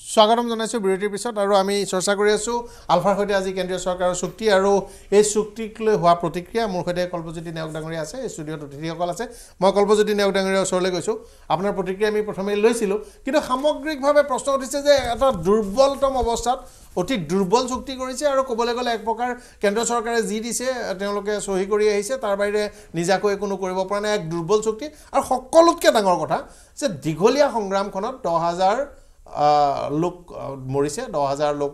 স্বাগতম জানাইছো বিৰতিৰ পিছত আৰু আমি চৰ্চা কৰি আছো আলফাৰ সৈতে আজি কেন্দ্ৰীয় চৰকাৰৰ চুক্তি আৰু এই চুক্তিক লৈ হোৱা প্ৰতিক্ৰিয়া মোৰ সৈতে কল্পজ্যোতি নেওগ ডাঙৰীয়া আছে ষ্টুডিঅ'ত অতিথিসকল আছে মই কল্পজ্যোতি নেওগ ডাঙৰীয়াৰ ওচৰলৈ গৈছো আপোনাৰ প্ৰতিক্ৰিয়া আমি প্ৰথমে লৈছিলো কিন্তু সামগ্ৰিকভাৱে প্ৰশ্ন উঠিছে যে এটা দুৰ্বলতম অৱস্থাত অতি দুৰ্বল চুক্তি কৰিছে আৰু ক'বলৈ গ'লে এক প্ৰকাৰ কেন্দ্ৰ চৰকাৰে যি দিছে তেওঁলোকে সহি কৰি আহিছে তাৰ বাহিৰে নিজাকৈ কোনো কৰিব পৰা নাই এক দুৰ্বল চুক্তি আৰু সকলোতকৈ ডাঙৰ কথা যে দীঘলীয়া সংগ্ৰামখনত 10,000 লোক মৰিছে 10,000 লোক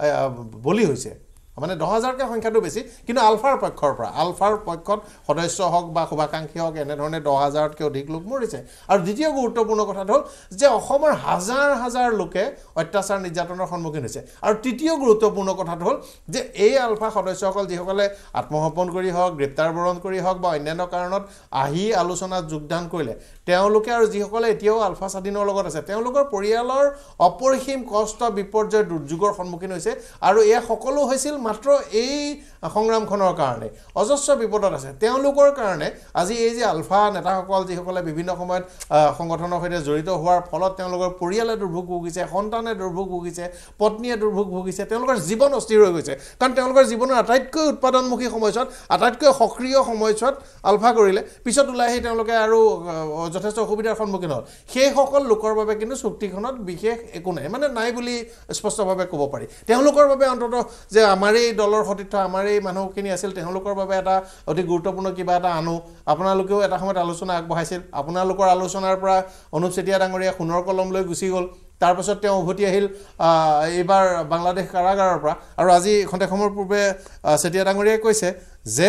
বলি হৈছে মানে 10,000কে সংখ্যাটো বেছি কিন্তু আলফাৰ পক্ষত সদস্য হওক বা শুভাকাংক্ষী হওক এনেধৰণে 10,000তকৈ অধিক লোক মৰিছে আৰু দ্বিতীয় গুৰুত্বপূৰ্ণ কথাটো হ'ল যে অসমৰ হাজাৰ হাজাৰ লোকে অত্যাচাৰ নিৰ্যাতনৰ সন্মুখীন হৈছে আৰু তৃতীয় গুৰুত্বপূৰ্ণ কথাটো হ'ল যে এই আলফা সদস্যসকল যিসকলে আত্মসমৰ্পণ কৰি হওক গ্ৰেপ্তাৰ বৰণ কৰি হওক বা অন্যান্য কাৰণত আহি আলোচনাত যোগদান কৰিলে তেওঁলোকে আৰু যিসকলে এতিয়াও আলফা স্বাধীনৰ লগত আছে তেওঁলোকৰ পৰিয়ালৰ অপৰিসীম কষ্ট বিপৰ্যয় দুৰ্যোগৰ সন্মুখীন হৈছে আৰু এয়া সকলো হৈছিল মাত্ৰ এই সংগ্ৰামখনৰ কাৰণে অজস্ৰ বিপদত আছে তেওঁলোকৰ কাৰণে আজি এই যে আলফা নেতাসকল যিসকলে বিভিন্ন সময়ত সংগঠনৰ সৈতে জড়িত হোৱাৰ ফলত তেওঁলোকৰ পৰিয়ালে দুৰ্ভোগ ভুগিছে সন্তানে দুৰ্ভোগ ভুগিছে পত্নীয়ে দুৰ্ভোগ ভুগিছে তেওঁলোকৰ জীৱন অস্থিৰ হৈ গৈছে কাৰণ তেওঁলোকৰ জীৱনৰ আটাইতকৈ উৎপাদনমুখী সময়ছোৱাত আটাইতকৈ সক্ৰিয় সময়ছোৱাত আলফা কৰিলে পিছত ওলাই আহি তেওঁলোকে আৰু যথেষ্ট অসুবিধাৰ সন্মুখীন হ'ল সেইসকল লোকৰ বাবে কিন্তু চুক্তিখনত বিশেষ একো নাই মানে নাই বুলি স্পষ্টভাৱে ক'ব পাৰি তেওঁলোকৰ বাবে অন্তত যে আমাৰ এই দলৰ সতীৰ্থ আমাৰ এই মানুহখিনি আছিল তেওঁলোকৰ বাবে এটা অতি গুৰুত্বপূৰ্ণ কিবা এটা আনো আপোনালোকেও এটা সময়ত আলোচনা আগবঢ়াইছিল আপোনালোকৰ আলোচনাৰ পৰা অনুপ চেতিয়া ডাঙৰীয়া সোণৰ কলম লৈ গুচি গ'ল তাৰপাছত তেওঁ উভতি আহিল এইবাৰ বাংলাদেশ কাৰাগাৰৰ পৰা আৰু আজি খন্তেক সময়ৰ পূৰ্বে চেতিয়া ডাঙৰীয়াই কৈছে যে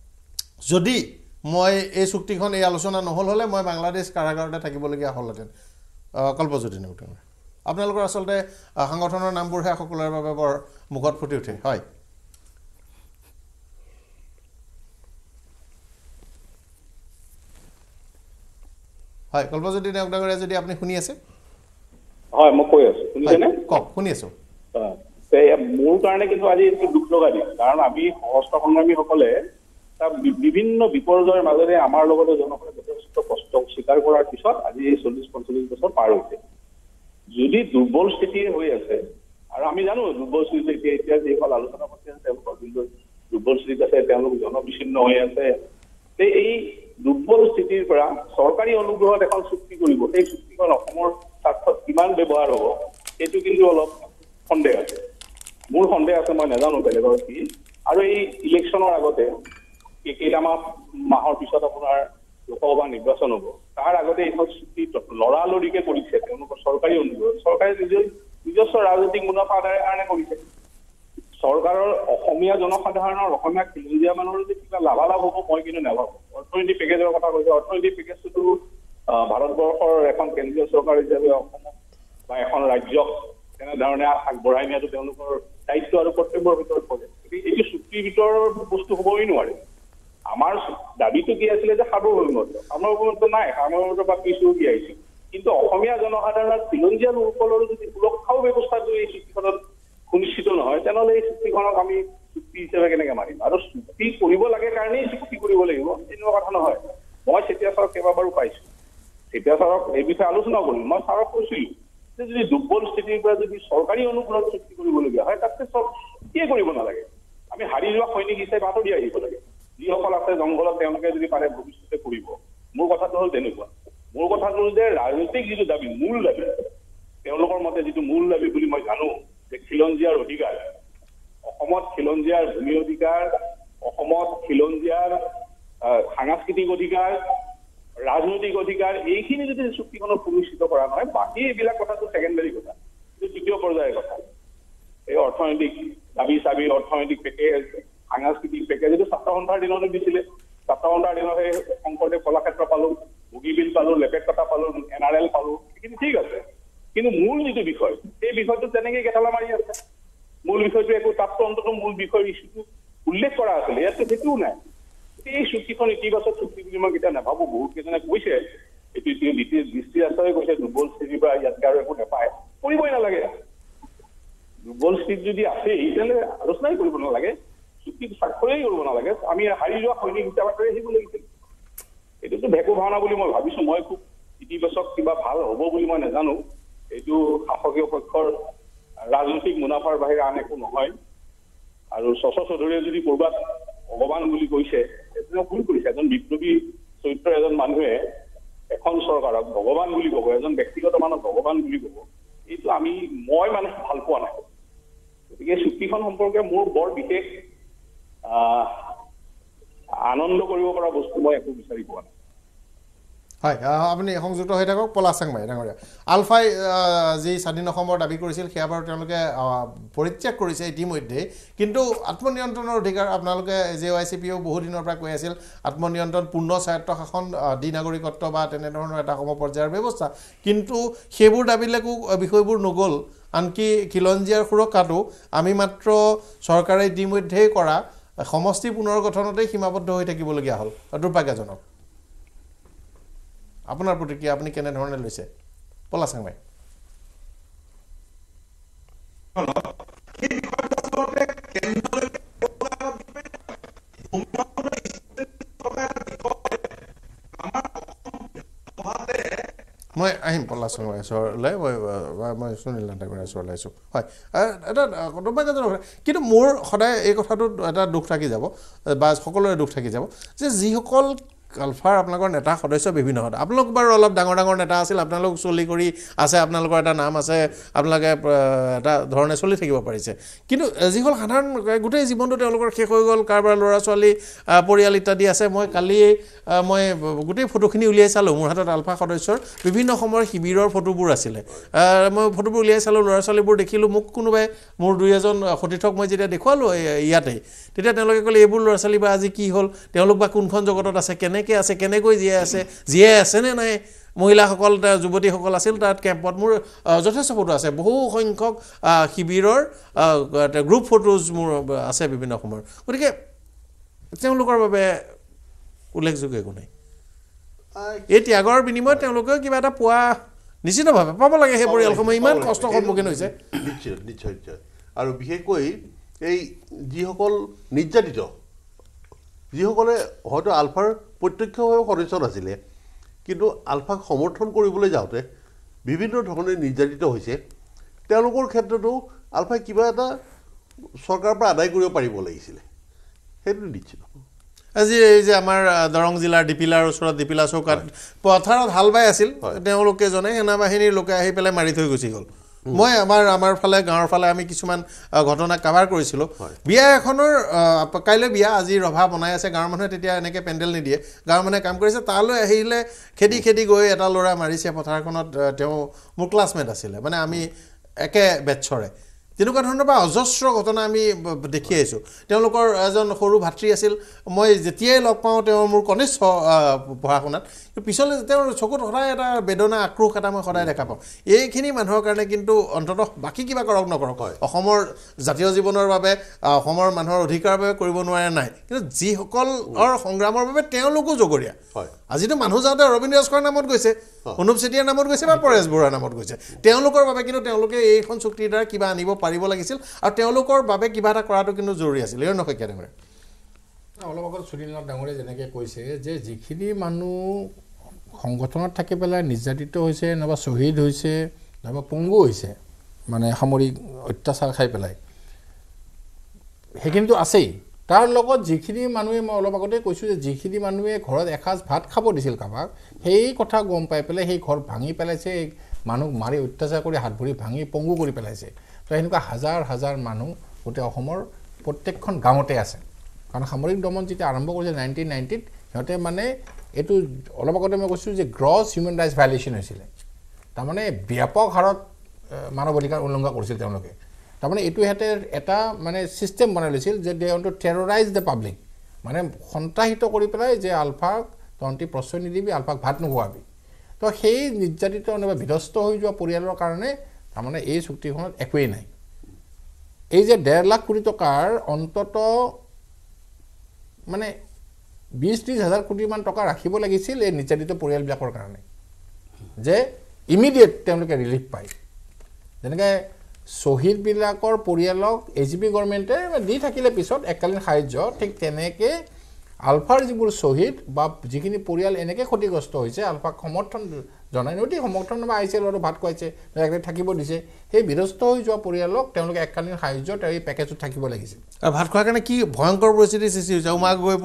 যদি মই এই চুক্তিখন এই আলোচনা নহ'ল হ'লে মই বাংলাদেশ কাৰাগাৰতে থাকিবলগীয়া হ'লহেঁতেন কল্পজ্যোতি নেওগ ডাঙৰীয়া আপোনালোকৰ আচলতে সংগঠনৰ নামবোৰহে সকলোৰে বাবে বৰ মুখত ফুটি উঠে হয় হয় কল্পজ্যোতি নেওগ ডাঙৰীয়া যদি আপুনি শুনি আছে হয় মই কৈ আছো শুনিছেনে কওক শুনি আছো মোৰ কাৰণে কিন্তু আজি দুখ লগা দিন কাৰণ আমি সশস্ত্ৰ সংগ্ৰামীসকলে বিভিন্ন বিপৰ্যয়ৰ মাজেৰে আমাৰ লগতে জনসাধাৰণে যথেষ্ট কষ্ট স্বীকাৰ কৰাৰ পিছত আজি 40-45 বছৰ পাৰ হৈছে যদি দুৰ্বল স্থিতি হৈ আছে আৰু আমি জানো দুৰ্বল স্থিতি এতিয়া যিসকল আলোচনা কৰি আছে তেওঁলোকৰ কিন্তু দুৰ্বল স্থিতিত আছে তেওঁলোক জনবিচ্ছিন্ন হৈ আছে এই দুৰ্বল স্থিতিৰ পৰা চৰকাৰী অনুগ্ৰহত এখন চুক্তি কৰিব সেই চুক্তিখন অসমৰ স্বাৰ্থত কিমান ব্যৱহাৰ হ'ব সেইটো কিন্তু অলপ সন্দেহ আছে মোৰ সন্দেহ আছে মই নাজানো বেলেগৰ কি আৰু এই ইলেকশ্যনৰ আগতে কেইটামান মাহৰ পিছত আপোনাৰ লোকসভা নিৰ্বাচন হ'ব তাৰ আগতে এইখন চুক্তি লৰালৰিকে কৰিছে তেওঁলোকৰ চৰকাৰী অনুৰোধ চৰকাৰে নিজস্ব ৰাজনৈতিক মুনাফা আদায়ৰ কাৰণে কৰিছে চৰকাৰৰ অসমীয়া জনসাধাৰণৰ অসমীয়া খিলঞ্জীয়া মানুহৰ যে কিবা লাভালাভ হ'ব মই কিন্তু নাভাবোঁ অৰ্থনৈতিক পেকেজৰ কথা কৈছে অৰ্থনৈতিক পেকেজটো ভাৰতবৰ্ষৰ এখন কেন্দ্ৰীয় চৰকাৰ হিচাপে অসমক বা এখন ৰাজ্যক তেনেধৰণে আগবঢ়াই নিয়াটো তেওঁলোকৰ দায়িত্ব আৰু কৰ্তব্যৰ ভিতৰত পৰে এইটো চুক্তিৰ ভিতৰৰ বস্তু হ'বই নোৱাৰে আমাৰ দাবীটো কি আছিলে যে সাৰ্বভৌমত্ব নাই সাৰ্বভৌমত্ব বা কিছু দিয়াইছিল কিন্তু অসমীয়া জনসাধাৰণৰ খিলঞ্জীয়া লোকসকলৰ যদি সুৰক্ষাও ব্যৱস্থাটো এই চুক্তিখনত সুনিশ্চিত নহয় তেনেহ'লে এই চুক্তিখনক আমি চুক্তি হিচাপে কেনেকৈ মাৰিম আৰু চুক্তি কৰিব লাগে কাৰণেই চুক্তি কৰিব লাগিব এনেকুৱা কথা নহয় মই চেতিয়া ছাৰক কেইবাবাৰো পাইছোঁ চেতিয়া ছাৰক এই বিষয়ে আলোচনা কৰিলোঁ মই ছাৰক কৈছিলোঁ যে যদি দুৰ্বল স্থিতিৰ পৰা যদি চৰকাৰী অনুগ্ৰহত চুক্তি কৰিবলগীয়া হয় তাতকৈ চব কিয় কৰিব নালাগে আমি হাৰি যোৱা সৈনিক হিচাপে আঁতৰি আহিব লাগে যিসকল আছে জংঘলত তেওঁলোকে যদি পাৰে ভৱিষ্যতে কৰিব মোৰ কথাটো হ'ল তেনেকুৱা মোৰ কথাটো হ'ল যে ৰাজনৈতিক যিটো দাবী মূল দাবী তেওঁলোকৰ মতে যিটো মূল দাবী বুলি মই জানো যে খিলঞ্জীয়াৰ অধিকাৰ অসমত খিলঞ্জীয়াৰ ভূমি অধিকাৰ অসমত খিলঞ্জীয়াৰ সাংস্কৃতিক অধিকাৰ ৰাজনৈতিক অধিকাৰ এইখিনি যদি চুক্তিখনত সুনিশ্চিত কৰা নহয় বাকী এইবিলাক কথাটো ছেকেণ্ডাৰী কথা কিন্তু তৃতীয় পৰ্যায়ৰ কথা এই অৰ্থনৈতিক দাবী চাবী অৰ্থনৈতিক পেকেজ সাংস্কৃতিক পেকেজ এইটো ছাত্ৰ সন্থাৰ দিনতো দিছিলে ছাত্ৰ সন্থাৰ দিনত সেই শংকৰদেৱ কলাক্ষেত্ৰ পালোঁ বগীবিল পালোঁ লেপেটকটা পালোঁ NRL পালোঁ সেইখিনি ঠিক আছে কিন্তু মূল যিটো বিষয় সেই বিষয়টো তেনেকৈ গেঠালা মাৰি আছে মূল বিষয়টো একো তাততো অন্তত মূল বিষয়ৰ ইছ্যুটো উল্লেখ কৰা আছিলে ইয়াততো সেইটোও নাই এই চুক্তিখন ইতিবাচক চুক্তি বুলি মই কেতিয়া নাভাবোঁ বহুত কেইজনে কৈছে এইটো দৃষ্টি আছৰে কৈছে দুৰ্বল স্থিতিৰ পৰা ইয়াতকৈ আৰু একো নাপায় কৰিবই নালাগে দুৰ্বল স্থিতি যদি আছে তেতিয়াহ'লে আলোচনাই কৰিব নালাগে চুক্তিত স্বাক্ষৰেই কৰিব নালাগে আমি হাৰি যোৱা সৈনিক হিচাপে আহিব লাগিছিল এইটোতো ভেকু ভাওনা বুলি মই ভাবিছোঁ মই খুব ইতিবাচক কিবা ভাল হ'ব বুলি মই নাজানো এইটো শাসকীয় পক্ষৰ ৰাজনৈতিক মুনাফাৰ বাহিৰে আন একো নহয় আৰু শশ চৌধুৰীয়ে যদি কৰবাত ভগৱান বুলি কৈছে সেইটো ভুল কৰিছে এজন বিপ্লৱী চৰিত্ৰ এজন মানুহে এখন চৰকাৰক ভগৱান বুলি ক'ব এজন ব্যক্তিগত মানুহ ভগৱান বুলি ক'ব এইটো মই মানে ভাল পোৱা নাই গতিকে চুক্তিখন সম্পৰ্কে মোৰ বৰ বিশেষ আনন্দ কৰিব পৰা বস্তু মই একো বিচাৰি পোৱা নাই হয় আপুনি সংযুক্ত হৈ থাকক পলাচাং ভাই ডাঙৰীয়া আলফাই যি স্বাধীন অসমৰ দাবী কৰিছিল সেয়া বাৰু তেওঁলোকে পৰিত্যাগ কৰিছে ইতিমধ্যে কিন্তু আত্মনিয়ন্ত্ৰণৰ অধিকাৰ আপোনালোকে JYCPও বহু দিনৰ পৰা কৈ আছিল আত্মনিয়ন্ত্ৰণ পূৰ্ণ স্বায়ত্ত শাসন দ্বি নাগৰিকত্ব বা তেনেধৰণৰ এটা সমপৰ্যায়ৰ ব্যৱস্থা কিন্তু সেইবোৰ দাবীলৈকো বিষয়বোৰ নগ'ল আনকি খিলঞ্জীয়াৰ সুৰক্ষাটো আমি মাত্ৰ চৰকাৰে ইতিমধ্যেই কৰা সমষ্টি পুনৰ্গঠনতেই সীমাবদ্ধ হৈ থাকিবলগীয়া হ'ল দুৰ্ভাগ্যজনক আপোনাৰ প্ৰতিক্ৰিয়া আপুনি কেনে ধৰণে লৈছে পলাচাং ভাই মই আহিম পলাচাং ভাই ওচৰলৈ মই সুনীল ডাঙৰীয়াৰ ওচৰলৈ আহিছোঁ হয় এটা দুৰ্ভাগ্যজনক কিন্তু মোৰ সদায় এই কথাটোত এটা দুখ থাকি যাব বা সকলোৰে দুখ থাকি যাব যে যিসকল আলফাৰ আপোনালোকৰ নেতা সদস্য বিভিন্ন হয় আপোনালোক বাৰু অলপ ডাঙৰ ডাঙৰ নেতা আছিল আপোনালোক চলি কৰি আছে আপোনালোকৰ এটা নাম আছে আপোনালোকে এটা ধৰণে চলি থাকিব পাৰিছে কিন্তু যিসকল সাধাৰণ গোটেই জীৱনটো তেওঁলোকৰ শেষ হৈ গ'ল কাৰোবাৰ ল'ৰা ছোৱালী পৰিয়াল ইত্যাদি আছে মই কালি মই গোটেই ফটোখিনি উলিয়াই চালোঁ মোৰ হাতত আলফা সদস্যৰ বিভিন্ন সময়ৰ শিবিৰৰ ফটোবোৰ আছিলে মই ফটোবোৰ উলিয়াই চালোঁ ল'ৰা ছোৱালীবোৰ দেখিলোঁ মোক কোনোবাই মোৰ দুই এজন সতীৰ্থক মই যেতিয়া দেখুৱালোঁ ইয়াতেই তেতিয়া তেওঁলোকে ক'লে এইবোৰ ল'ৰা ছোৱালী বা আজি কি হ'ল তেওঁলোক বা কোনখন জগতত আছে কেনেকৈ আছে কেনেকৈ জীয়াই আছে নে নাই মহিলাসকল যুৱতীসকল আছিল তাত কেম্পত মোৰ যথেষ্ট ফটো আছে বহু সংখ্যক শিবিৰৰ গ্ৰুপ ফটোজ মোৰ আছে বিভিন্ন সময়ৰ গতিকে তেওঁলোকৰ বাবে উল্লেখযোগ্য একো নাই এই ত্যাগৰ বিনিময়ত তেওঁলোকেও কিবা এটা পোৱা নিশ্চিতভাৱে পাব লাগে সেই পৰিয়ালসমূহ ইমান কষ্টৰ সন্মুখীন হৈছে নিশ্চয় আৰু বিশেষকৈ এই যিসকল নিৰ্যাতিত যিসকলে হয়তো আলফাৰ প্ৰত্যক্ষভাৱে সদস্য নাছিলে কিন্তু আলফাক সমৰ্থন কৰিবলৈ যাওঁতে বিভিন্ন ধৰণে নিৰ্যাতিত হৈছে তেওঁলোকৰ ক্ষেত্ৰতো আলফাই কিবা এটা চৰকাৰৰ পৰা আদায় কৰিব পাৰিব লাগিছিলে সেইটো নিশ্চিত আজি এই যে আমাৰ দৰং জিলাৰ ডিপিলাৰ ওচৰত ডিপিলা চৌকাত পথাৰত হাল বাই আছিল তেওঁলোকে জনে সেনাবাহিনীৰ লোকে আহি পেলাই মাৰি থৈ গুচি গ'ল মই আমাৰ ফালে গাঁৱৰ ফালে আমি কিছুমান ঘটনা কভাৰ কৰিছিলোঁ বিয়া এখনৰ কাইলৈ বিয়া আজি ৰভা বনাই আছে গাঁৱৰ মানুহে তেতিয়া এনেকৈ পেণ্ডেল নিদিয়ে গাঁৱৰ মানুহে কাম কৰিছে তালৈ আহিলে খেদি গৈ এটা ল'ৰা মাৰিছে পথাৰখনত তেওঁ মোৰ ক্লাছমেট আছিলে মানে আমি একে বেটছৰে তেনেকুৱা ধৰণৰ বা অজস্ৰ ঘটনা আমি দেখি আহিছোঁ তেওঁলোকৰ এজন সৰু ভাতৃ আছিল মই যেতিয়াই লগ পাওঁ তেওঁ মোৰ কনিষ্ঠ পঢ়া শুনাত পিছলৈ তেওঁৰ চকুত সদায় এটা বেদনা আক্ৰোশ এটা মই সদায় দেখা পাওঁ এইখিনি মানুহৰ কাৰণে কিন্তু অন্ততঃ বাকী কিবা কৰক নকৰক অসমৰ জাতীয় জীৱনৰ বাবে অসমৰ মানুহৰ অধিকাৰৰ বাবে কৰিব নোৱাৰে নাই কিন্তু যিসকলৰ সংগ্ৰামৰ বাবে তেওঁলোকো জগৰীয়া আজিতো মানুহ যাওঁতে অৰবিন্দ ৰাজখোৱাৰ নামত গৈছে অনুপ চেতিয়াৰ নামত গৈছে বা পৰেশ বৰুৱাৰ নামত গৈছে তেওঁলোকৰ বাবে কিন্তু তেওঁলোকে এইখন চুক্তিৰ দ্বাৰা কিবা আনিব পাৰিব লাগিছিল আৰু তেওঁলোকৰ বাবে কিবা এটা কৰাটো কিন্তু জৰুৰী আছিল এই নহয় কেনেকৈ অলপ আগত সুনীলনাথ ডাঙৰীয়াই যেনেকৈ কৈছে যে যিখিনি মানুহ সংগঠনত থাকি পেলাই নিৰ্যাতিত হৈছে নাইবা শ্বহীদ হৈছে নাইবা পংগু হৈছে মানে সামৰিক অত্যাচাৰ খাই পেলাই সেইখিনিতো আছেই তাৰ লগত যিখিনি মানুহে মই অলপ আগতে কৈছোঁ যে যিখিনি মানুহে ঘৰত এসাঁজ ভাত খাব দিছিল কাৰোবাক সেই কথা গম পাই পেলাই সেই ঘৰ ভাঙি পেলাইছে মানুহ মাৰি অত্যাচাৰ কৰি হাত ভৰি ভাঙি পংগু কৰি পেলাইছে তো এনেকুৱা হাজাৰ হাজাৰ মানুহ গোটেই অসমৰ প্ৰত্যেকখন গাঁৱতে আছে কাৰণ সামৰিক দমন যেতিয়া আৰম্ভ কৰিছে 1990ত সিহঁতে মানে এইটো অলপ আগতে মই কৈছোঁ যে গ্ৰছ হিউমেন ৰাইটছ ভায়লেশ্যন হৈছিলে তাৰমানে ব্যাপক হাৰত মানৱ অধিকাৰ উলংঘা কৰিছিল তেওঁলোকে তাৰমানে এইটো সিহঁতে এটা মানে ছিষ্টেম বনাই লৈছিল যে they want to terrorize the public মানে সন্ত্ৰাসিত কৰি পেলাই যে আলফাক তহঁতি প্ৰশ্ৰয় নিদিবি আলফাক ভাত নোখোৱাবি তো সেই নিৰ্যাতিত বা বিধ্বস্ত হৈ যোৱা পৰিয়ালৰ কাৰণে তাৰমানে এই চুক্তিখনত একোৱেই নাই এই যে 1.5 লাখ কোটি টকাৰ অন্তত মানে 20-30 হাজাৰ কোটিমান টকা ৰাখিব লাগিছিল এই নিৰ্যাতিত পৰিয়ালবিলাকৰ কাৰণে যে ইমিডিয়েট তেওঁলোকে ৰিলিফ পায় যেনেকৈ শ্বহীদবিলাকৰ পৰিয়ালক AGP গভৰ্ণমেণ্টে দি থাকিলে পিছত এককালীন সাহায্য ঠিক তেনেকৈ আলফাৰ যিবোৰ শ্বহীদ বা যিখিনি পৰিয়াল এনেকৈ ক্ষতিগ্ৰস্ত হৈছে আলফাক সমৰ্থন জনাই নৈতিক সমৰ্থন বা আহিছিল আৰু ভাত খুৱাইছে একদিন থাকিব দিছে সেই বিধ্বস্ত হৈ যোৱা পৰিয়ালক তেওঁলোকে এককালীন সাহায্য এই পেকেজত থাকিব লাগিছিল আৰু ভাত খোৱাৰ কাৰণে কি ভয়ংকৰ পৰিস্থিতি সৃষ্টি হৈছে উমা গগৈ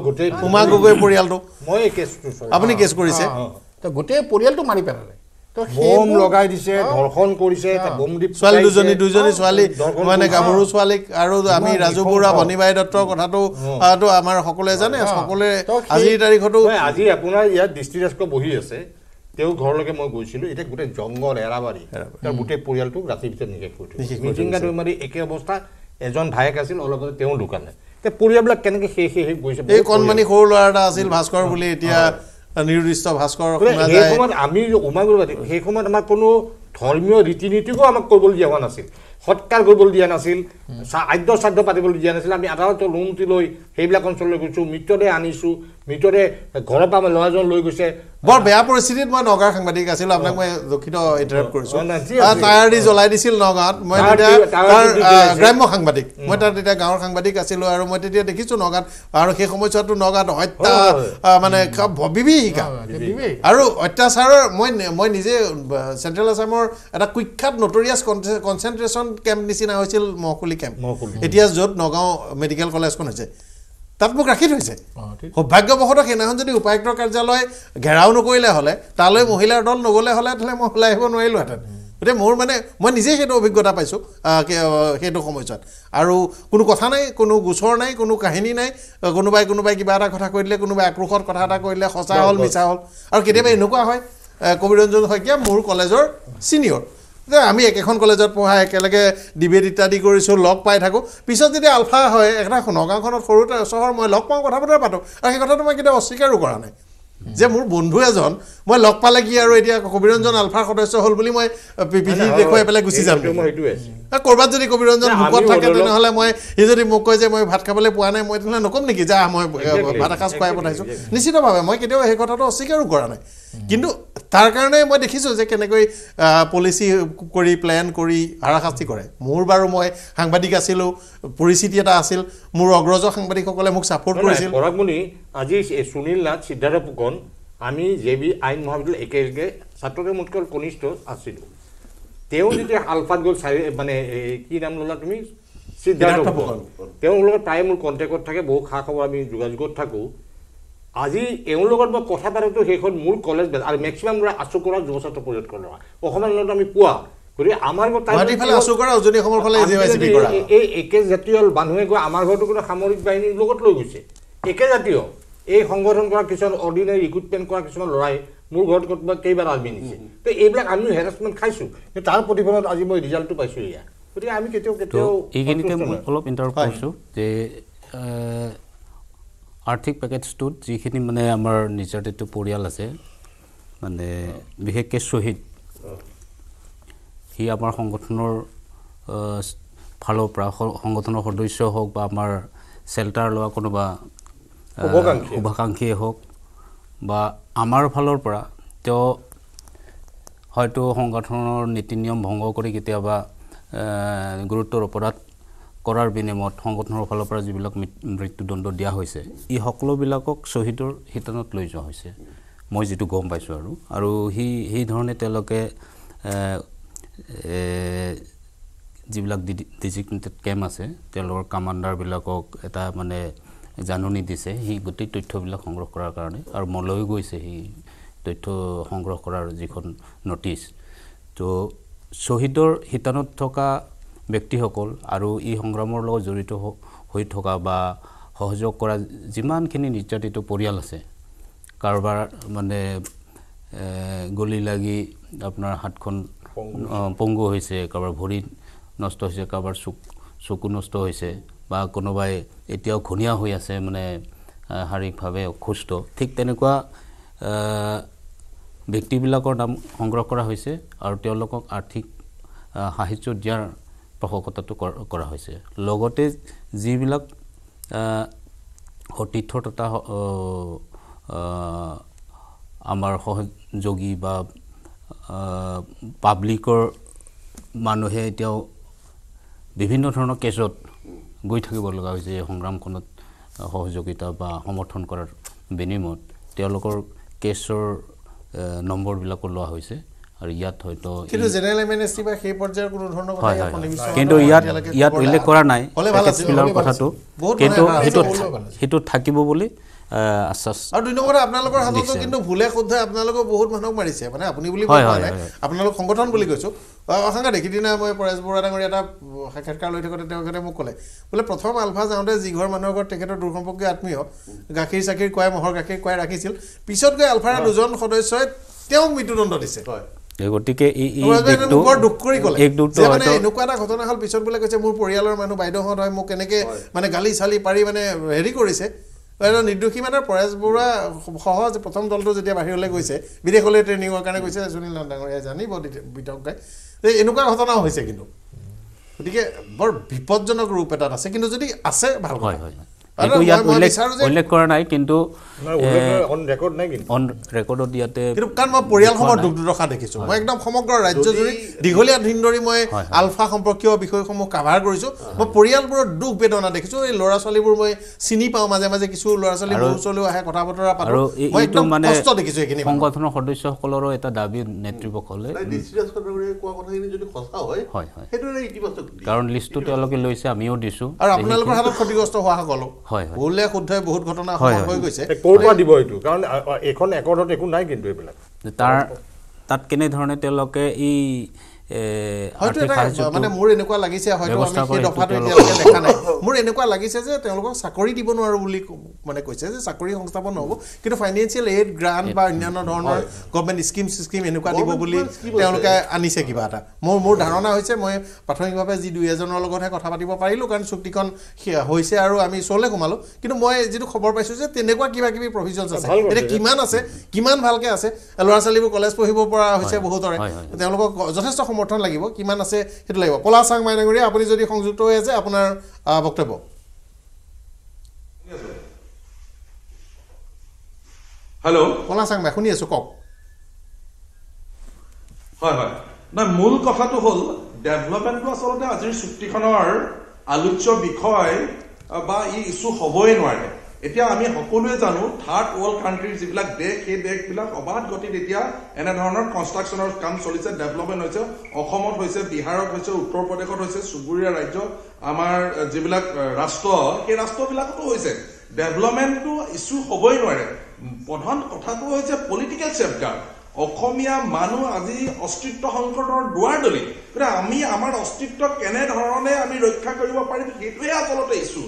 পৰিয়ালটো মই এই কেছটো আপুনি কেছ কৰিছে তো গোটেই পৰিয়ালটো মাৰি পেলালে বম লগাই দিছে ধৰ্ষণ কৰিছে ছোৱালী দুজনী ছোৱালী মানে গাভৰু ছোৱালীক আৰু আমি ৰাজু বৰুৱা ভনীবাই দত্তৰ কথাটো আমাৰ সকলোৱে জানে সকলোৱে আজিৰ তাৰিখতো আজি আপোনাৰ ইয়াত ডিষ্ট্ৰিক্ট বহি আছে তেওঁ ঘৰলৈকে মই গৈছিলোঁ এতিয়া গোটেই জংঘল এৰাবাৰী তাৰ গোটেই পৰিয়ালটোক ৰাতিৰ ভিতৰত নিশেষ কৰি থৈছে মিচিংগা দৈমাৰী একে অৱস্থা এজন ভায়েক আছিল অলপতে তেওঁ ঢুকালে এতিয়া পৰিয়ালবিলাক কেনেকৈ শেষ গৈছে এই কণমানি সৰু ল'ৰা এটা আছিল ভাস্কৰ বুলি এতিয়া নিৰ্দিষ্ট ভাস্কৰ সেই সময়ত আমি উমাগুৰুবাদী সেই সময়ত আমাৰ কোনো ধৰ্মীয় ৰীতি নীতিকো আমাক কৰিবলৈ দিয়া হোৱা নাছিল সৎকাৰ কৰিবলৈ দিয়া নাছিল আদ্য শ্ৰাদ্ধ পাতিবলৈ দিয়া নাছিল আমি আদালতৰ অনুমতি লৈ সেইবিলাক অঞ্চললৈ গৈছোঁ মৃতদেহ আনিছোঁ মৃতদেহ ঘৰৰ পৰা ল'ৰাজন লৈ গৈছে বৰ বেয়া পৰিস্থিতিত মই নগাঁৱৰ সাংবাদিক আছিলোঁ আপোনাক মই দুখিত ইণ্টাৰাপ্ট কৰিছোঁ টায়াৰ দি জ্বলাই দিছিল নগাঁৱত মই তেতিয়া গ্ৰাম্য সাংবাদিক মই তাত তেতিয়া গাঁৱৰ সাংবাদিক আছিলোঁ আৰু মই তেতিয়া দেখিছোঁ নগাঁৱত আৰু সেই সময়ছোৱাতো নগাঁৱত হত্যা মানে বিভীষিকা আৰু অত্যাচাৰৰ মই নিজে চেণ্ট্ৰেল আছামৰ এটা কুখ্যাত নটৰিয়াছ কনচেনট্ৰেশ্যন কেম্প নিচিনা হৈছিল মহকুলি কেম্প এতিয়া য'ত নগাঁও মেডিকেল কলেজখন হৈছে তাত মোক ৰাখি থৈছে সৌভাগ্যবশতঃ সেইদিনাখন যদি উপায়ুক্তৰ কাৰ্যালয় ঘেৰাও নকৰিলে হ'লে তালৈ মহিলাৰ দল নগ'লে হ'লে তেতিয়াহ'লে মই ওলাই আহিব নোৱাৰিলোহেঁতেন গতিকে মোৰ মানে মই নিজেই সেইটো অভিজ্ঞতা পাইছোঁ সেইটো সময়ছোৱাত আৰু কোনো কথা নাই কোনো গোচৰ নাই কোনো কাহিনী নাই কোনোবাই কিবা এটা কথা কৈ দিলে কোনোবাই আক্ৰোশত কথা এটা কৈ দিলে সঁচা হ'ল মিছা হ'ল আৰু কেতিয়াবা এনেকুৱা হয় কবিৰঞ্জন শইকীয়া মোৰ কলেজৰ ছিনিয়ৰ যে আমি একেখন কলেজত পঢ়া একেলগে ডিবেট ইত্যাদি কৰিছোঁ লগ পাই থাকোঁ পিছত যেতিয়া আলফা হয় এটা নগাঁওখনত সৰু চহৰ মই লগ পাওঁ কথা বতৰা পাতোঁ আৰু সেই কথাটো মই কেতিয়াও অস্বীকাৰো কৰা নাই যে মোৰ বন্ধু এজন মই লগ পালে কি আৰু এতিয়া কবিৰঞ্জন আলফাৰ সদস্য হ'ল বুলি মই পিঠি দেখুৱাই পেলাই গুচি যাম ক'ৰবাত যদি কবিৰঞ্জন মুখত থাকে তেনেহ'লে মই সি যদি মোক কয় যে মই ভাত খাবলৈ পোৱা নাই মই তেনেহ'লে নক'ম নেকি যে মই ভাত এসাঁজ খুৱাই পঠাইছোঁ নিশ্চিতভাৱে মই কেতিয়াও সেই কথাটো অস্বীকাৰো কৰা নাই কিন্তু তাৰ কাৰণে মই দেখিছোঁ যে কেনেকৈ পলিচি কৰি প্লেন কৰি হাৰাশাস্তি কৰে মোৰ বাৰু মই সাংবাদিক আছিলোঁ পৰিস্থিতি এটা আছিল মোৰ অগ্ৰজ সাংবাদিকসকলে মোক ছাপোৰ্ট কৰিছিল পৰাগমণি আজি সুনীল নাথ সিদ্ধাৰ্থ ফুকন আমি জে.বি. আইন মহাবিদ্যালয় একেলগে ছাত্ৰতে মোতকৈ কনিষ্ঠ আছিলোঁ তেওঁ যেতিয়া আলফাত গ'ল মানে কি নাম ল'লা তুমি সিদ্ধাৰ্থ ফুকন তেওঁৰ লগত প্ৰায় মোৰ কণ্টেক্টত থাকে বহু খা খবৰ আমি যোগাযোগত থাকোঁ আজি এওঁৰ লগত মই কথা পাতোঁতো সেইখন মোৰ কলেজ আৰু মেক্সিমাম ল'ৰা আচুকৰা যুৱ ছাত্ৰ পৰিষদ কৰা অসমৰ লগত আমি পোৱা গতিকে আমাৰ এই একে জাতীয় মানুহে গৈ আমাৰ ঘৰতো কোনো সামৰিক বাহিনীৰ লগত লৈ গৈছে একে জাতীয় এই সংগঠন কৰা কিছুমান অৰ্ডিনাৰী ৰিক্ৰুটমেণ্ট কৰা কিছুমান ল'ৰাই মোৰ ঘৰত ক'ৰবাত কেইবাৰ আৰ্মি নিছে তো এইবিলাক আমিও হেৰাছমেণ্ট খাইছোঁ কিন্তু তাৰ প্ৰতিফলনত আজি মই ৰিজাল্টটো পাইছোঁ এয়া গতিকে আমি কেতিয়াও এইখিনিতে অলপ ইণ্টাৰভিউ কৰিছোঁ যে আৰ্থিক পেকেজটোত যিখিনি মানে আমাৰ নিৰ্যাতিত পৰিয়াল আছে মানে বিশেষকৈ শ্বহীদ সি আমাৰ সংগঠনৰ ফালৰ পৰা সংগঠনৰ সদস্য হওক বা আমাৰ চেল্টাৰ লোৱা কোনোবা শুভাকাংক্ষীয়ে হওক বা আমাৰ ফালৰ পৰা তেওঁ হয়তো সংগঠনৰ নীতি নিয়ম ভংগ কৰি কেতিয়াবা গুৰুত্বৰ অপৰাধ কৰাৰ বিনিময়ত সংগঠনৰ ফালৰ পৰা যিবিলাক মৃত্যুদণ্ড দিয়া হৈছে এই সকলোবিলাকক শ্বহীদৰ শিতানত লৈ যোৱা হৈছে মই যিটো গম পাইছোঁ আৰু সেইধৰণে তেওঁলোকে যিবিলাক ডিজিগনেটেড কেম্প আছে তেওঁলোকৰ কামাণ্ডাৰবিলাকক এটা মানে জাননী দিছে সেই গোটেই তথ্যবিলাক সংগ্ৰহ কৰাৰ কাৰণে আৰু মলৈও গৈছে সেই তথ্য সংগ্ৰহ কৰাৰ যিখন নটিচ তো শ্বহীদৰ শিতানত থকা ব্যক্তিসকল আৰু এই সংগ্ৰামৰ লগত জড়িত হৈ থকা বা সহযোগ কৰা যিমানখিনি নিৰ্যাতিত পৰিয়াল আছে কাৰোবাৰ মানে গলি লাগি আপোনাৰ হাতখন পংগু হৈছে কাৰোবাৰ ভৰি নষ্ট হৈছে কাৰোবাৰ চকু নষ্ট হৈছে বা কোনোবাই এতিয়াও ঘূণীয়া হৈ আছে মানে শাৰীৰিকভাৱে অসুস্থ ঠিক তেনেকুৱা ব্যক্তিবিলাকৰ নাম সংগ্ৰহ কৰা হৈছে আৰু তেওঁলোকক আৰ্থিক সাহায্য দিয়াৰ পোষকতাটো কৰা হৈছে লগতে যিবিলাক সতীৰ্থ তথা আমাৰ সহযোগী বা পাব্লিকৰ মানুহে এতিয়াও বিভিন্ন ধৰণৰ কেছত গৈ থাকিব লগা হৈছে এই সংগ্ৰামখনত সহযোগিতা বা সমৰ্থন কৰাৰ বিনিময়ত তেওঁলোকৰ কেছৰ নম্বৰবিলাকো লোৱা হৈছে আৰু ইয়াত হয়তো কিন্তু জেনেৰেল এমএনএসটি বা সেই পৰ্যায়ৰ কোনো ধৰণৰ কথা ইয়াত সন্নিবিষ্ট কিন্তু ইয়াত উল্লেখ কৰা নাই পেকেজবিলাকৰ কথাটো কিন্তু সেইটো থাকিব বুলি আশ্বাস আৰু দুই নম্বৰ আপোনালোকৰ হাততো কিন্তু ভুলে শুদ্ধ আপোনালোকৰ বহুত মানুহক মাৰিছে মানে আপুনি বুলি কোৱা নাই আপোনালোক সংগঠন বুলি কৈছো অসাংঘাতিক সিদিনা মই পৰেশ বৰুৱা ডাঙৰীয়া এটা সাক্ষাৎকাৰ লৈ থাকোঁতে তেওঁলোকে মোক ক'লে বোলে প্ৰথম আলফা যাওঁতে যি ঘৰ মানুহৰ ঘৰত তেখেতৰ দূৰসম্পৰ্কীয় আত্মীয় গাখীৰ চাখীৰ খুৱাই মহৰ গাখীৰ খুৱাই ৰাখিছিল পিছত গৈ আলফাৰ দুজন সদস্যই তেওঁক মৃত্যুদণ্ড দিছে গতিকে দুখ কৰি ক'লে যে মানে এনেকুৱা এটা ঘটনা হ'ল পিছত বোলে কৈছে মোৰ পৰিয়ালৰ মানুহ বাইদেউহঁত হয় মোক কেনেকৈ মানে গালি চালি পাৰি মানে হেৰি কৰিছে নিৰ্দোষী মানে পৰেশ বৰুৱা সহজ প্ৰথম দলটো যেতিয়া বাহিৰলৈ গৈছে বিদেশলৈ ট্ৰেইনিঙৰ কাৰণে গৈছে সুনীল ডাঙৰীয়াই জানিব বিতংকাই এনেকুৱা ঘটনাও হৈছে কিন্তু গতিকে বৰ বিপদজনক ৰূপ এটাত আছে কিন্তু যদি আছে ভাল হয় উল্লেখ কৰা নাই কিন্তু অন ৰেকৰ্ডত ইয়াতে কিন্তু কাৰণ মই পৰিয়ালসমূহৰ দুখ দুৰ্দশা দেখিছোঁ মই একদম সমগ্ৰ ৰাজ্যজুৰি দীঘলীয়া দিন ধৰি মই আলফা সম্পৰ্কীয় বিষয়সমূহ কাভাৰ কৰিছোঁ মই পৰিয়ালবোৰৰ দুখ বেদনা দেখিছোঁ এই ল'ৰা ছোৱালীবোৰ মই চিনি পাওঁ মাজে মাজে কিছু ল'ৰা ছোৱালী মোৰ ওচৰলৈও আহে কথা বতৰা পাতোঁ মই একদম কষ্ট দেখিছোঁ এইখিনি সংগঠনৰ সদস্যসকলৰো এটা দাবী নেতৃপক্ষলে কাৰণ লিষ্টটো তেওঁলোকে লৈছে আমিও দিছোঁ আৰু আপোনালোকৰ হাতত ক্ষতিগ্ৰস্ত হোৱাসকলো ভুলে শুদ্ধই বহুত ঘটনা হৈ গৈছে ক'ৰ পৰা দিব এইটো কাৰণ এখন একৰ্ডত একো নাই কিন্তু এইবিলাক তাত কেনেধৰণে তেওঁলোকে এই মানে মোৰ এনেকুৱা লাগিছে হয়তো আমি সেই দফাটো এতিয়ালৈকে দেখা নাই মোৰ এনেকুৱা লাগিছে যে তেওঁলোকক চাকৰি দিব নোৱাৰো বুলি মানে কৈছে যে চাকৰি সংস্থাপন নহ'ব কিন্তু ফাইনেন্সিয়েল এইড গ্ৰাণ্ট বা অন্যান্য ধৰণৰ গভৰ্ণমেণ্ট স্কিম এনেকুৱা দিব বুলি তেওঁলোকে আনিছে কিবা এটা মোৰ ধাৰণা হৈছে মই প্ৰাথমিকভাৱে যি দুই এজনৰ লগতহে কথা পাতিব পাৰিলোঁ কাৰণ চুক্তিখন হৈছে আৰু আমি ওচৰলৈ সোমালোঁ কিন্তু মই যিটো খবৰ পাইছোঁ যে তেনেকুৱা কিবা কিবি প্ৰভিজনছ আছে এতিয়া কিমান আছে কিমান ভালকৈ আছে ল'ৰা ছোৱালীবোৰ কলেজ পঢ়িব পৰা হৈছে বহুতৰে তেওঁলোকক যথেষ্ট সমৰ্থন লাগিব কিমান আছে সেইটো লাগিব পলাশ চাংমাই ডাঙৰীয়া আপুনি যদি সংযুক্ত হৈ আছে আপোনাৰ বক্তব্য হেল্ল' পলাশ চাংমাই শুনি আছো কওক হয় হয় না মূল কথাটো হ'ল ডেভেলপমেণ্টটো আচলতে আজিৰ চুক্তিখনৰ আলোচ্য বিষয় বা ই ইছ্যু হ'বই নোৱাৰে এতিয়া আমি সকলোৱে জানো থাৰ্ড ৱৰ্ল্ড কাণ্ট্ৰিৰ যিবিলাক দেশ সেই দেশবিলাক অবাধ গতিত এতিয়া এনেধৰণৰ কনষ্ট্ৰাকশ্যনৰ কাম চলিছে ডেভেলপমেণ্ট হৈছে অসমত হৈছে বিহাৰত হৈছে উত্তৰ প্ৰদেশত হৈছে চুবুৰীয়া ৰাজ্য আমাৰ যিবিলাক ৰাষ্ট্ৰ সেই ৰাষ্ট্ৰবিলাকতো হৈছে ডেভেলপমেণ্টটো ইছ্যু হ'বই নোৱাৰে প্ৰধান কথাটো হৈছে পলিটিকেল চেফগাৰ্ড অসমীয়া মানুহ আজি অস্তিত্ব সংকটৰ দুৱাৰদলি গতিকে আমি আমাৰ অস্তিত্ব কেনেধৰণে আমি ৰক্ষা কৰিব পাৰিম সেইটোৱে আচলতে ইছ্যু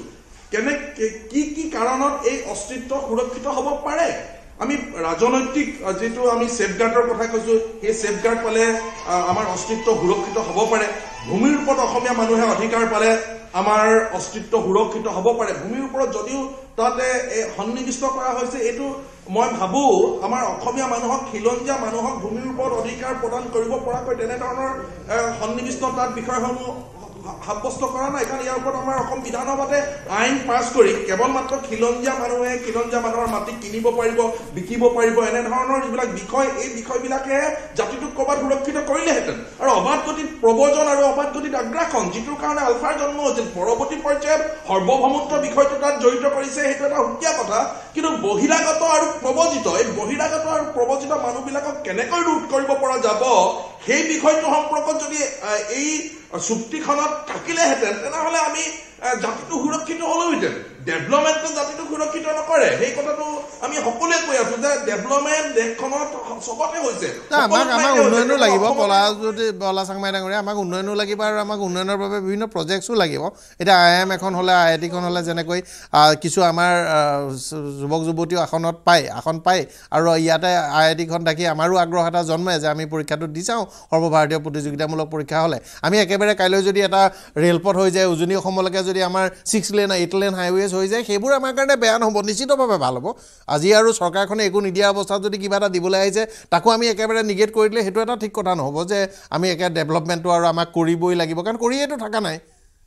কি কাৰণত এই অস্তিত্ব সুৰক্ষিত হ'ব পাৰে আমি ৰাজনৈতিক যিটো আমি সেফগাৰ্ডৰ কথা কৈছো সেই সেফগাৰ্ড পালে আমাৰ অস্তিত্ব সুৰক্ষিত হ'ব পাৰে ভূমিৰ ওপৰত অসমীয়া মানুহে অধিকাৰ পালে আমাৰ অস্তিত্ব সুৰক্ষিত হ'ব পাৰে ভূমিৰ ওপৰত যদিও তাতে সন্নিবিষ্ট কৰা হৈছে এইটো মই ভাবো আমাৰ অসমীয়া মানুহক খিলঞ্জীয়া মানুহক ভূমিৰ ওপৰত অধিকাৰ প্ৰদান কৰিব পৰাকৈ তেনেধৰণৰ সন্নিবিষ্ট তাত বিষয়সমূহ সাব্যস্ত কৰা নাই কাৰণ ইয়াৰ ওপৰত আমাৰ অসম বিধানসভাতে আইন পাছ কৰি কেৱল মাত্ৰ খিলঞ্জীয়া মানুহে খিলঞ্জীয়া মানুহৰ মাটি কিনিব পাৰিব বিকিব পাৰিব এনেধৰণৰ যিবিলাক বিষয় এই বিষয়বিলাকে জাতিটোক ক'ৰবাত সুৰক্ষিত কৰিলেহেঁতেন আৰু অবাধ গতিত প্ৰবজন আৰু অবাধ গতিত আগ্ৰাসন যিটোৰ কাৰণে আলফাৰ জন্ম হৈছিল পৰৱৰ্তী পৰ্যায়ত সাৰ্বভৌমত্ব বিষয়টো তাত জড়িত কৰিছে সেইটো এটা সুকীয়া কথা কিন্তু বহিৰাগত আৰু প্ৰবজিত এই বহিৰাগত আৰু প্ৰবজিত মানুহবিলাকক কেনেকৈ ৰোধ কৰিব পৰা যাব সেই বিষয়টো সম্পৰ্কত যদি এই চুক্তিখনত থাকিলেহেঁতেন তেনেহ'লে আমি জাতিটো সুৰক্ষিত হ'লোহেঁতেন ডেভেলপমেণ্টে জাতিটো সুৰক্ষিত নকৰে সেই কথাটো আমি সকলোৱে কৈ আছো যে ডেভেলপমেণ্ট দেশখনত চবতে হৈছে আমাক উন্নয়নো লাগিব পলাশ চাংমাই ডাঙৰীয়া আমাক উন্নয়নো লাগিব আৰু আমাক উন্নয়নৰ বাবে বিভিন্ন প্ৰজেক্টছো লাগিব এতিয়া IIM এখন হ'লে IITখন হ'লে যেনেকৈ কিছু আমাৰ যুৱক যুৱতীও আসন পায় আৰু ইয়াতে IITখন থাকি আমাৰো আগ্ৰহ এটা জন্মে যে আমি পৰীক্ষাটো দি চাওঁ সৰ্বভাৰতীয় প্ৰতিযোগিতামূলক পৰীক্ষা হ'লে আমি একেবাৰে কাইলৈ যদি এটা ৰেলপথ হৈ যায় উজনি অসমলৈকে যদি আমাৰ 6 লেন 8 লেন হাইৱেজ হৈ যায় সেইবোৰ আমাৰ কাৰণে বেয়া নহ'ব নিশ্চিতভাৱে ভাল হ'ব আজি আৰু চৰকাৰখনে একো নিদিয়া অৱস্থাত যদি কিবা এটা দিবলৈ আহিছে তাকো আমি একেবাৰে নিগেট কৰি দিলে সেইটো এটা ঠিক কথা নহ'ব যে আমি একে ডেভেলপমেণ্টটো আৰু আমাক কৰিবই লাগিব কাৰণ কৰিয়েতো থকা নাই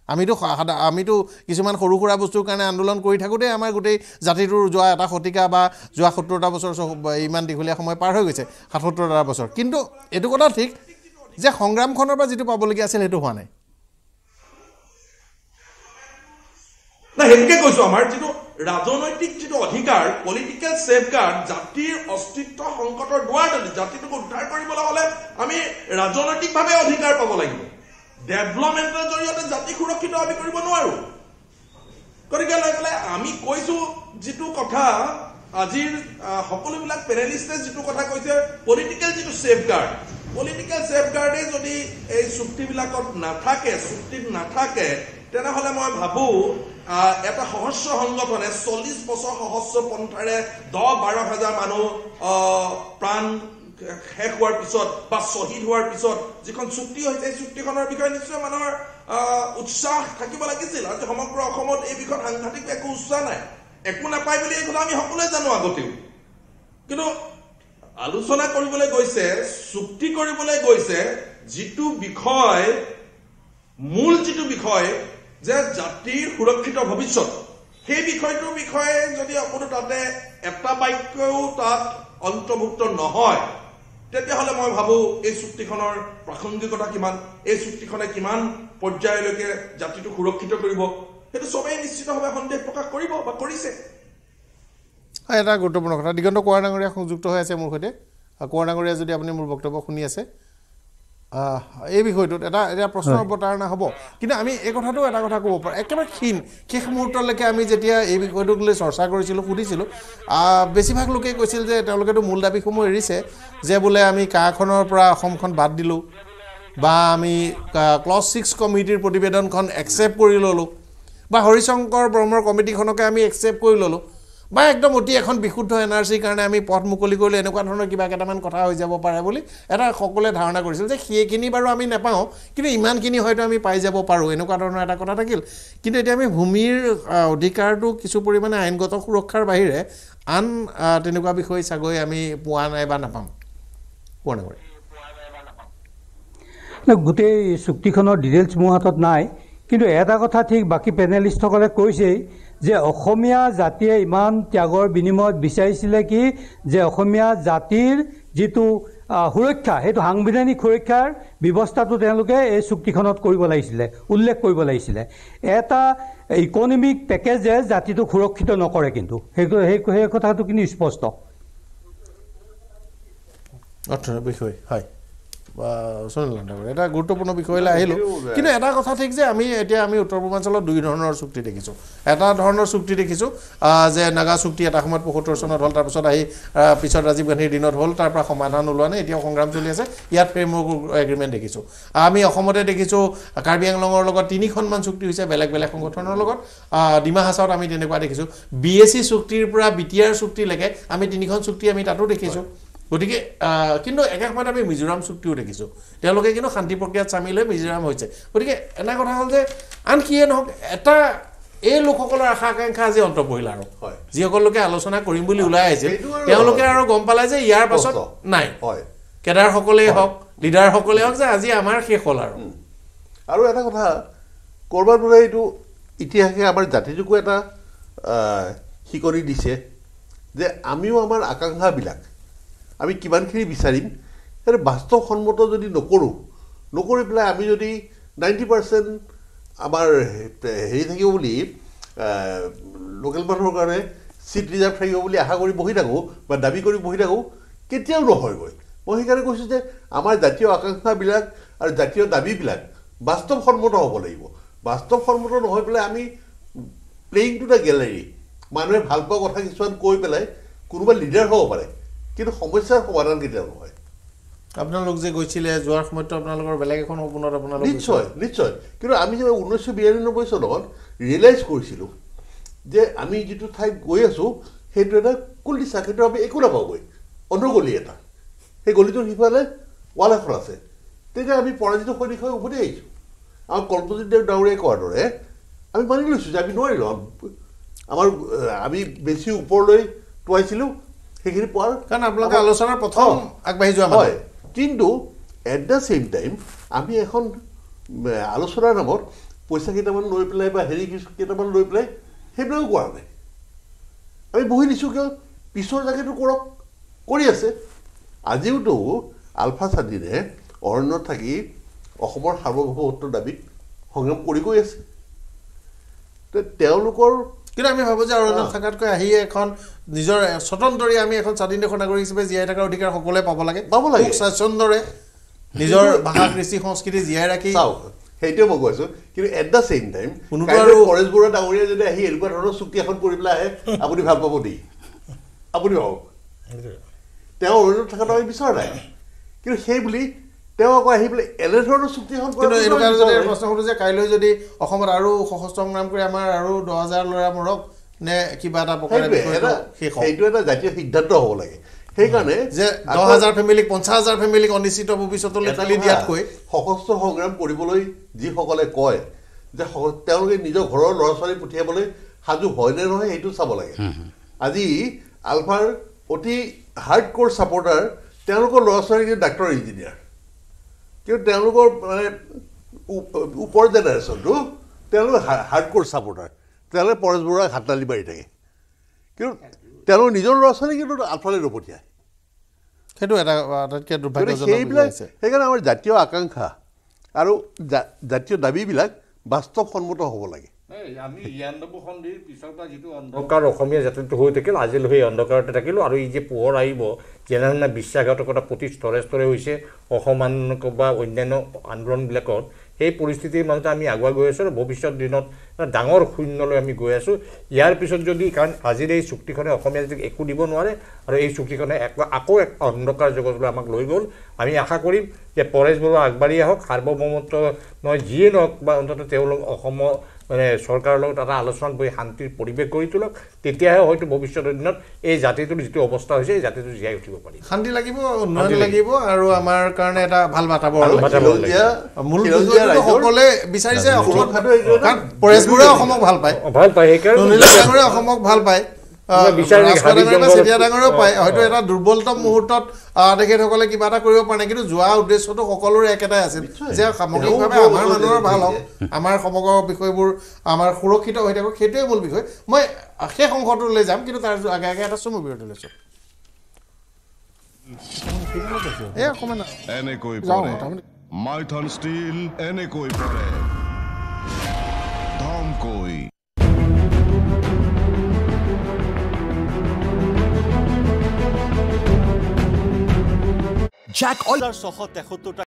আমিতো কিছুমান সৰু সুৰা বস্তুৰ কাৰণে আন্দোলন কৰি থাকোঁতে আমাৰ গোটেই জাতিটোৰ যোৱা এটা শতিকা বা যোৱা 70টা বছৰ ইমান দীঘলীয়া সময় পাৰ হৈ গৈছে 77টা বছৰ কিন্তু এইটো কথা ঠিক যে সংগ্ৰামখনৰ পৰা যিটো পাবলগীয়া আছিল সেইটো হোৱা নাই না সেইটোকে কৈছো আমাৰ যিটো ৰাজনৈতিক যিটো অধিকাৰ পলিটিকেল সেফগাৰ্ড জাতিৰ অস্তিত্ব সংকটৰ দুৱাৰ দলি জাতিটোক উদ্ধাৰ কৰিবলৈ হলে আমি ৰাজনৈতিকভাৱে অধিকাৰ পাব লাগিব ডেভেলপমেণ্টৰ জৰিয়তে জাতি সুৰক্ষিত আমি কৰিব নোৱাৰো গতিকে লৈ পেলাই আমি কৈছো যিটো কথা আজিৰ সকলোবিলাক পেনেলিষ্টে যিটো কথা কৈছে পলিটিকেল যিটো সেফগাৰ্ডে যদি এই চুক্তিবিলাকত নাথাকে চুক্তিত নাথাকে তেনেহলে মই ভাবো এটা সহস্ৰ সংগঠনে 40 বছৰ সহস্ৰ পন্থাৰে 10-12 হাজাৰ মানুহ প্ৰাণ শেষ হোৱাৰ পিছত বা শ্বহীদ হোৱাৰ পিছত যিখন চুক্তি হৈছে এই চুক্তিখনৰ বিষয়ে নিশ্চয় মানুহৰ উৎসাহ থাকিব লাগিছিল আৰু সমগ্ৰ অসমত এই বিষয়ত সাংঘাতিক একো উৎসাহ নাই একো নাপায় বুলি এই কথা আমি সকলোৱে জানো আগতেও কিন্তু আলোচনা কৰিবলৈ গৈছে চুক্তি কৰিবলৈ গৈছে যিটো বিষয় মূল যিটো বিষয় যে জাতিৰ সুৰক্ষিত ভৱিষ্যত সেই বিষয়টোৰ বিষয়ে যদি অকণো তাতে এটা বাক্যও তাত অন্তৰ্ভুক্ত নহয় তেতিয়াহ'লে মই ভাবো এই চুক্তিখনৰ প্ৰাসংগিকতা কিমান এই চুক্তিখনে কিমান পৰ্যায়লৈকে জাতিটো সুৰক্ষিত কৰিব সেইটো সবেই নিশ্চিতভাৱে সন্দেহ প্ৰকাশ কৰিব বা কৰিছে এটা গুৰুত্বপূৰ্ণ কথা দিগন্ত কোঁৱৰ ডাঙৰীয়া সংযুক্ত হৈ আছে মোৰ সৈতে কোঁৱৰ ডাঙৰীয়া যদি আপুনি মোৰ বক্তব্য শুনি আছে এই বিষয়টোত এটা প্ৰশ্নৰ অৱতাৰণা হ'ব কিন্তু আমি এই কথাটো এটা কথা ক'ব পাৰোঁ একেবাৰে শেষ মুহূৰ্তলৈকে আমি যেতিয়া এই বিষয়টোক লৈ চৰ্চা কৰিছিলোঁ সুধিছিলোঁ বেছিভাগ লোকে কৈছিল যে তেওঁলোকেতো মূল দাবীসমূহ এৰিছে যে বোলে আমি কাখনৰ পৰা অসমখন বাদ দিলোঁ বা আমি ক্লজ 6 কমিটিৰ প্ৰতিবেদনখন একচেপ্ট কৰি ল'লোঁ বা হৰিশংকৰ ব্ৰহ্মৰ কমিটিখনকে আমি একচেপ্ট কৰি ল'লোঁ বা একদম অতি এখন বিশুদ্ধ এনাৰ্জিৰ কাৰণে আমি পথ মুকলি কৰিলে এনেকুৱা ধৰণৰ কিবা কেইটামান কথা হৈ যাব পাৰে বুলি এটা সকলোৱে ধাৰণা কৰিছিল যে সেইখিনি বাৰু আমি নাপাওঁ কিন্তু ইমানখিনি হয়তো আমি পাই যাব পাৰোঁ এনেকুৱা ধৰণৰ এটা কথা থাকিল কিন্তু এতিয়া আমি ভূমিৰ অধিকাৰটো কিছু পৰিমাণে আইনগত সুৰক্ষাৰ বাহিৰে আন তেনেকুৱা বিষয় চাগৈ আমি পোৱা নাই বা নাপাম পোৱা নাই গোটেই চুক্তিখনৰ ডিটেইলছ মোৰ হাতত নাই কিন্তু এটা কথা ঠিক বাকী পেনেলিষ্টসকলে কৈছেই যে অসমীয়া জাতিয়ে ইমান ত্যাগৰ বিনিময়ত বিচাৰিছিলে কি যে অসমীয়া জাতিৰ যিটো সুৰক্ষা সেইটো সাংবিধানিক সুৰক্ষাৰ ব্যৱস্থাটো তেওঁলোকে এই চুক্তিখনত কৰিব লাগিছিলে উল্লেখ কৰিব লাগিছিলে এটা ইকনমিক পেকেজে জাতিটো সুৰক্ষিত নকৰে কিন্তু সেই কথাটো কিন্তু স্পষ্ট অৰ্থনৈতিক বিষয় হয় এটা গুৰুত্বপূৰ্ণ বিষয়লৈ আহিলোঁ কিন্তু এটা কথা ঠিক যে আমি উত্তৰ পূৰ্বাঞ্চলত দুই ধৰণৰ চুক্তি দেখিছোঁ এটা ধৰণৰ চুক্তি দেখিছোঁ যে নাগা চুক্তি এটা সময়ত ৭৫ চনত হ'ল তাৰপিছত আহি পিছত ৰাজীৱ গান্ধীৰ দিনত হ'ল তাৰ পৰা সমাধান ওলোৱা নাই এতিয়াও সংগ্ৰাম চলি আছে ইয়াত ফ্ৰেমৱৰ্ক এগ্ৰিমেণ্ট দেখিছোঁ আমি অসমতে দেখিছোঁ কাৰ্বি আংলঙৰ লগত 3খনমান চুক্তি হৈছে বেলেগ বেলেগ সংগঠনৰ লগত ডিমা হাছাওত আমি তেনেকুৱা দেখিছোঁ BSc চুক্তিৰ পৰা BTR চুক্তিলৈকে আমি 3খন চুক্তি আমি তাতো দেখিছোঁ গতিকে কিন্তু একে সময়ত আমি মিজোৰাম চুক্তিও দেখিছোঁ তেওঁলোকে কিন্তু শান্তি প্ৰক্ৰিয়াত চামিল হৈ মিজোৰাম হৈছে গতিকে এটা কথা হ'ল যে আনকিয়ে নহওক এটা এই লোকসকলৰ আশা আকাংক্ষা আজি অন্ত পৰিল আৰু যিসকল লোকে আলোচনা কৰিম বুলি ওলাই আহিছিল তেওঁলোকে আৰু গম পালে যে ইয়াৰ পাছত নাই কেডাৰসকলেই হওক লিডাৰসকলেই হওক যে আজি আমাৰ শেষ হ'ল আৰু এটা কথা ক'ৰবাত বোলে এইটো ইতিহাসে আমাৰ জাতিটোকো এটা শিকনি দিছে যে আমিও আমাৰ আকাংক্ষাবিলাক আমি কিমানখিনি বিচাৰিম সেইটো বাস্তৱসন্মত যদি নকৰি পেলাই আমি যদি 90% আমাৰ হেৰি থাকিব বুলি লোকেল মানুহৰ কাৰণে চিট ৰিজাৰ্ভ থাকিব বুলি আশা কৰি বহি থাকোঁ বা দাবী কৰি বহি থাকোঁ কেতিয়াও নহয়গৈ মই সেইকাৰণে কৈছোঁ যে আমাৰ জাতীয় আকাংক্ষাবিলাক আৰু জাতীয় দাবীবিলাক বাস্তৱসন্মত হ'ব লাগিব বাস্তৱসন্মত নহয় পেলাই আমি প্লেইং টু দ্য গেলেৰী মানুহে ভাল পোৱা কথা কিছুমান কৈ পেলাই কোনোবা লিডাৰ হ'ব পাৰে কিন্তু সমস্যাৰ সমাধান কেতিয়াও নহয় আপোনালোক যে গৈছিলে যোৱাৰ সময়তো আপোনালোকৰ বেলেগ এখন সপোনত আপোনালোক নিশ্চয় কিন্তু আমি যে 1992 চনত ৰিয়েলাইজ কৰিছিলোঁ যে আমি যিটো ঠাইত গৈ আছোঁ সেইটো এটা কুলদিছা সেইটো আমি একো নাপাওঁগৈ অন্তৰ্গলি এটা সেই গলিটোৰ সিফালে ৱাল এখন আছে তেতিয়া আমি পৰাজিত সৈনিক হৈ উভতি আহিছোঁ আমাৰ কল্পজিৎ ডাঙৰীয়াই কোৱাৰ দৰে আমি মানি লৈছোঁ যে আমি নোৱাৰিলোঁ আমি বেছি ওপৰলৈ টোৱাইছিলোঁ সেইখিনি পোৱাৰ কাৰণ আপোনালোকে আলোচনাৰ প্ৰথম আগবাঢ়ি যোৱা হয় কিন্তু এট দ্য ছেইম টাইম আমি এখন আলোচনাৰ নামত পইচা কেইটামান লৈ পেলাই বা হেৰি কেইটামান লৈ পেলাই সেইবিলাকো কৰা নাই আমি বহি দিছোঁ কিয় পিছৰ জাগেটো কৰি আছে আজিওতো আলফা স্বাধীনে অৰণ্যত থাকি অসমৰ সাৰ্বভৌমত্বৰ দাবীত সংগ্ৰাম কৰি গৈ আছে তেওঁলোকৰ কিন্তু আমি ভাবোঁ যে অৰণ্যত থকাতকৈ আহি এখন নিজৰ স্বতন্ত্ৰী আমি এখন স্বাধীন দেশৰ নাগৰিক হিচাপে জীয়াই থকাৰ অধিকাৰ সকলোৱে পাব লাগে স্বাচ্ছন্দ্যৰে নিজৰ ভাষা কৃষ্টি সংস্কৃতি জীয়াই ৰাখি সেইটোৱে মই কৈছোঁ কিন্তু at the same time Paresh Baruah ডাঙৰীয়া যদি আহি এনেকুৱা ধৰণৰ চুক্তি এখন কৰি পেলাই আহে আপুনি ভাল পাব দেই আপুনি ভাবক তেওঁ অৰণ্যত থকাটো আমি বিচৰা নাই কিন্তু সেই বুলি তেওঁ আকৌ আহি পেলাই এনে ধৰণৰ চুক্তি এখন কিন্তু এনেকুৱা যদি প্ৰশ্ন কৰোঁ যে কাইলৈ যদি অসমত আৰু সশস্ত্ৰ সংগ্ৰাম কৰি আমাৰ আৰু 10,000 ল'ৰা মৰক নে কিবা এটা প্ৰকাৰে সেইটো এটা জাতীয় সিদ্ধান্ত হ'ব লাগে সেইকাৰণে যে 10,000 ফেমিলিক 50,000 ফেমিলিক অনিশ্চিত ভৱিষ্যতলৈ ঠেলি দিয়াতকৈ সশস্ত্ৰ সংগ্ৰাম কৰিবলৈ যিসকলে কয় যে তেওঁলোকে নিজৰ ঘৰৰ ল'ৰা ছোৱালী পঠিয়াবলৈ সাজু হয় নে নহয় সেইটো চাব লাগে আজি আলফাৰ অতি হাৰ্ড ক'ৰ ছাপৰ্টাৰ তেওঁলোকৰ ল'ৰা ছোৱালী ডাক্তৰ ইঞ্জিনিয়াৰ কিন্তু তেওঁলোকৰ মানে ওপৰ জেনেৰেশ্যনটো তেওঁলোকে হাৰ্ড ক'ৰ ছাপৰ্টাৰ তেওঁলোকে পৰেশ বৰুৱাক হাততালি মাৰি থাকে কিন্তু তেওঁলোকৰ নিজৰ ল'ৰা ছোৱালী কিন্তু আলফালৈ নপঠিয়ায় সেইটো এটা আটাইতকৈ দুৰ্ভাগ্যজনক সেইবিলাক সেইকাৰণে আমাৰ জাতীয় আকাংক্ষা আৰু জাতীয় দাবীবিলাক বাস্তৱসন্মত হ'ব লাগে আমি ৯২ সন্ধিৰ পিছৰ পৰা যিটো অন্ধকাৰ অসমীয়া জাতিটো হৈ থাকিল আজিলৈ সেই অন্ধকাৰতে থাকিলোঁ আৰু এই যে পোহৰ আহিব যেনে বিশ্বাসঘাতকতা প্ৰতি স্তৰে স্তৰে হৈছে অসম আন্দোলন বা অন্যান্য আন্দোলনবিলাকত সেই পৰিস্থিতিৰ মাজতে আমি আগুৱাই গৈ আছোঁ আৰু ভৱিষ্যত দিনত ডাঙৰ শূন্যলৈ আমি গৈ আছোঁ ইয়াৰ পিছত যদি কাৰণ আজিৰ এই চুক্তিখনে অসমীয়া জাতিক একো দিব নোৱাৰে আৰু এই চুক্তিখনে আকৌ এক অন্ধকাৰ জগতলৈ আমাক লৈ গ'ল আমি আশা কৰিম যে পৰেশ বৰুৱা আগবাঢ়ি আহক সাৰ্বভৌমত্ব নহয় যিয়ে নহওক বা অন্ততঃ তেওঁলোক অসমৰ মানে চৰকাৰৰ লগত এটা আলোচনাত বহি শান্তিৰ পৰিৱেশ গঢ়ি তোলক তেতিয়াহে হয়তো ভৱিষ্যতৰ দিনত এই জাতিটোৰ যিটো অৱস্থা হৈছে এই জাতিটো জীয়াই উঠিব পাৰিব শান্তি লাগিব উন্নয়ন লাগিব আৰু আমাৰ কাৰণে এটা ভাল বাতাবৰণ সকলোৱে বিচাৰিছে অসমত পৰেশ বৰুৱাই অসমক ভাল পায় সেইকাৰণে অসমক ভাল পায় ডাঙৰেও পায় হয়তো এটা দুৰ্বলতম মুহূৰ্তত তেখেতসকলে কিবা এটা কৰিব পৰা নাই কিন্তু যোৱা উদ্দেশ্যটো সকলোৰে একেটাই আছিল যে সামগ্ৰিকভাৱে আমাৰ মানুহৰ ভাল হওক আমাৰ সমগ্ৰ বিষয়বোৰ আমাৰ সুৰক্ষিত হৈ থাকক সেইটোৱে মূল বিষয় মই সেই সংসদলৈ যাম কিন্তু তাৰ আগে আগে এটা চমু বিৰতি লৈছোঁ এনেকৈ পৰে মাইথন ষ্টীল এনেকৈ পৰে ধমকৈ Jack All 673